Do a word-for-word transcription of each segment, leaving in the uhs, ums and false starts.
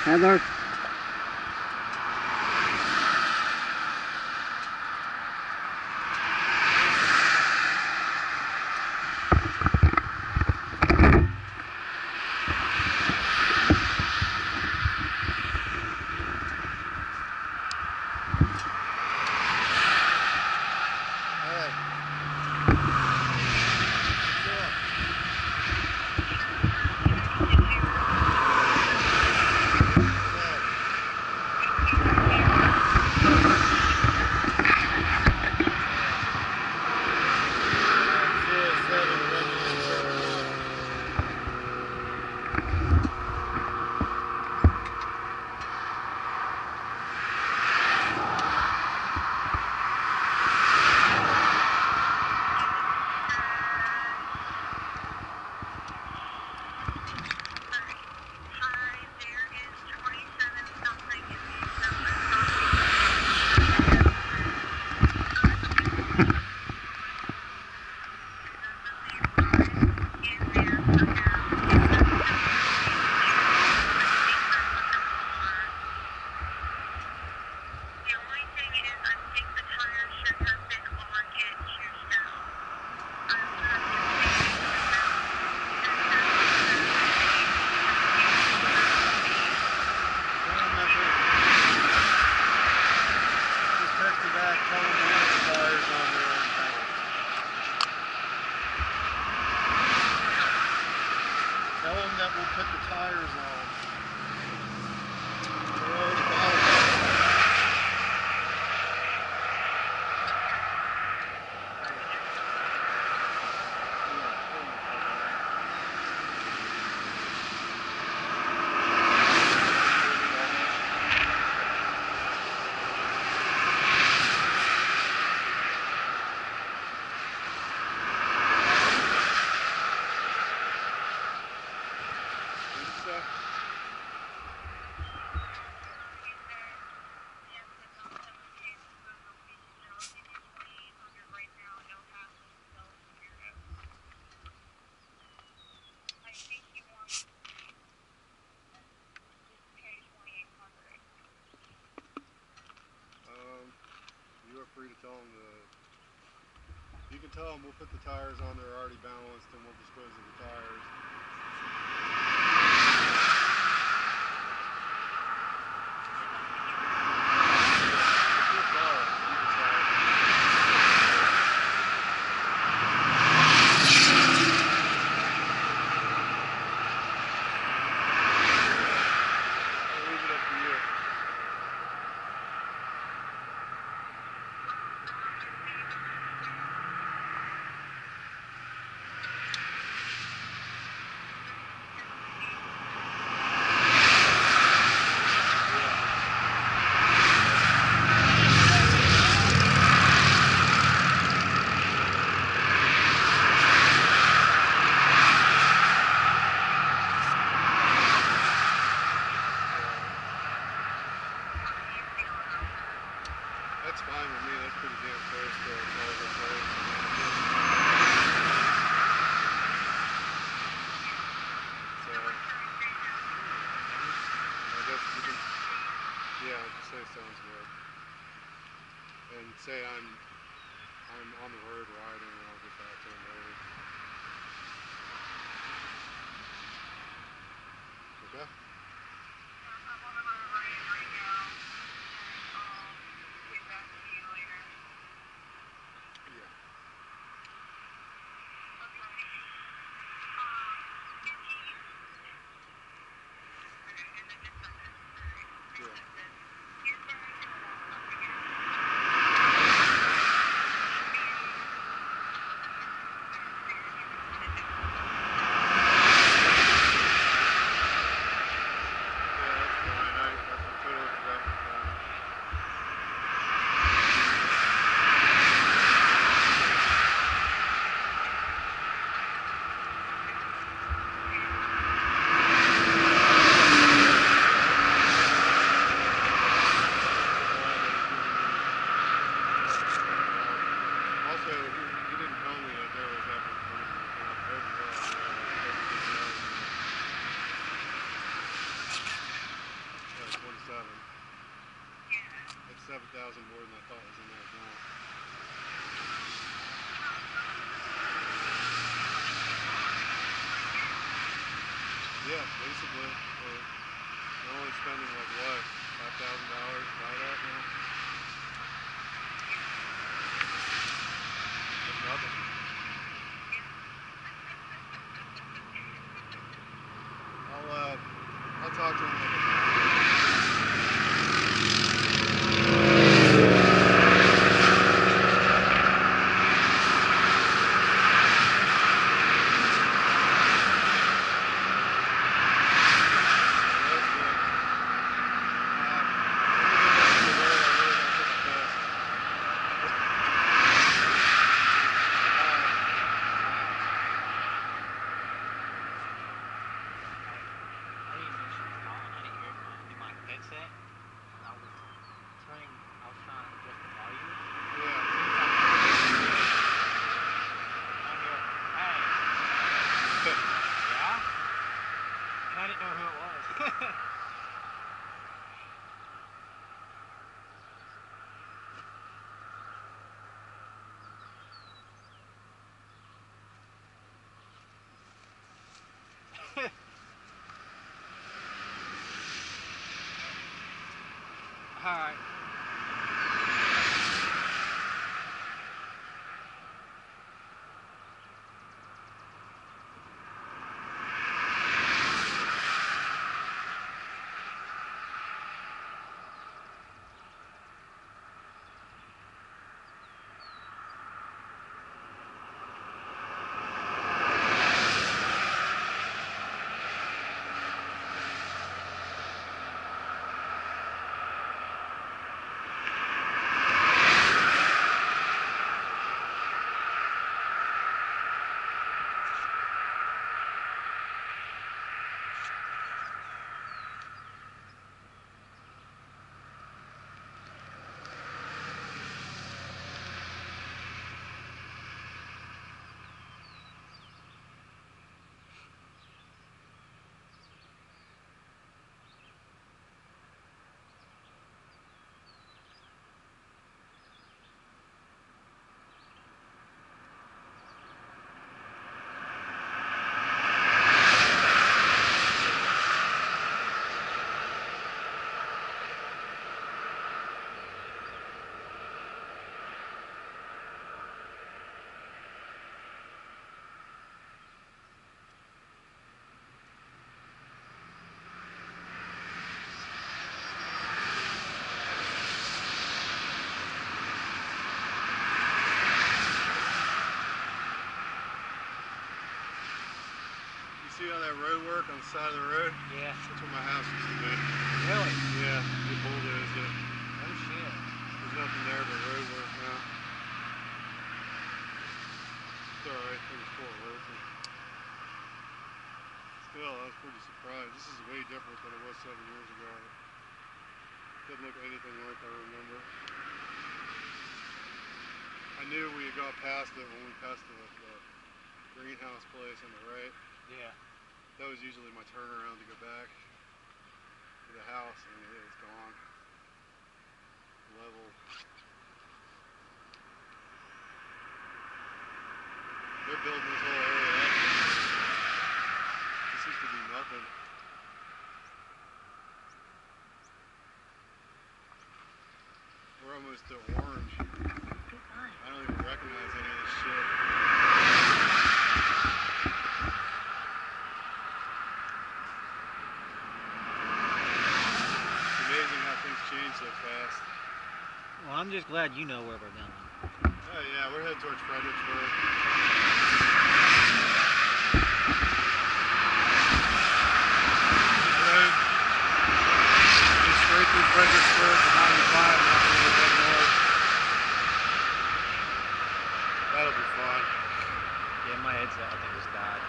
Heather. Free to tell them to, you can tell them we'll put the tires on there already balanced and we'll dispose of the tires. That's fine with me, that's pretty damn close to all the place. So, I guess you can, yeah, just say sounds good. And say I'm, I'm on the road riding and I'll get back to him later. Okay? Yeah, basically. We're, we're only spending like what, five thousand dollars to buy that now? That's nothing. I'll uh, I'll talk to him like a Alright. See all that road work on the side of the road? Yeah. That's where my house used to be. Really? Yeah, they bulldozed it. Oh shit. There's nothing there but road work now. It's alright, it was full of working. Still, I was pretty surprised. This is way different than it was seven years ago. It doesn't look anything like I remember. I knew we had got past it when we passed the, the greenhouse place on the right. Yeah. That was usually my turnaround to go back to the house, and it was gone. Level. They're building this whole area up. This used to be nothing. We're almost to orange. I don't even recognize any of this shit. Change so fast. Well, I'm just glad you know where we're going. Oh yeah, we're headed towards Fredericksburg. Road goes straight through Fredericksburg to ninety-five and up a little bit north. That'll be fun. Yeah, my headset I think just died.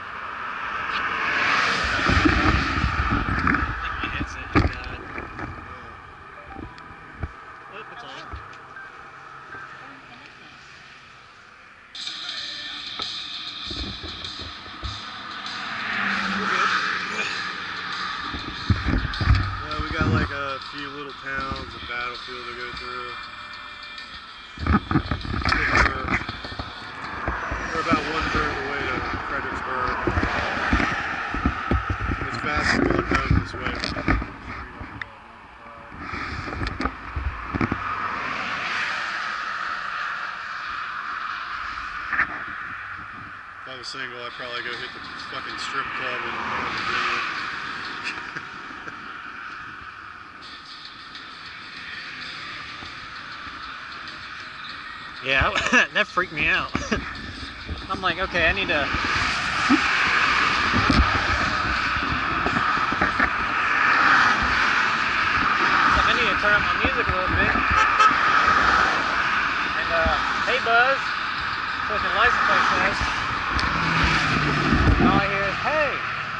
Few little towns, a battlefield to go through. We're, we're about one third of the way to Fredericksburg. As fast I was single, I'd probably go hit the fucking strip club in Virginia. Yeah, that freaked me out. I'm like, okay, I need to... Like, I need to turn up my music a little bit. And, uh, hey Buzz, that's what the license plate says. And all I hear is, hey!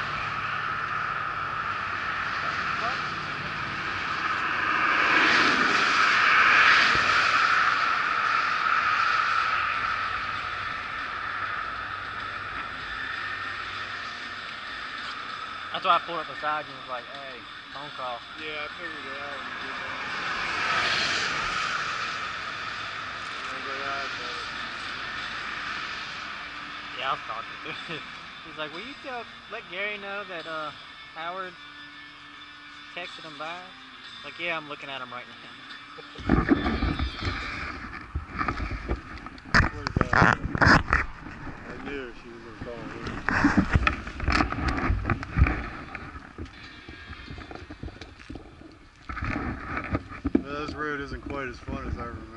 That's why I pulled up beside you and was like, hey, phone call. Yeah, I figured it out when you did that. Remember that? But... Yeah, I was talking to him. He's like, will you tell, let Gary know that uh, Howard texted him back? Like, yeah, I'm looking at him right now. Where's that? I knew she was going to call me. This road isn't quite as fun as I remember.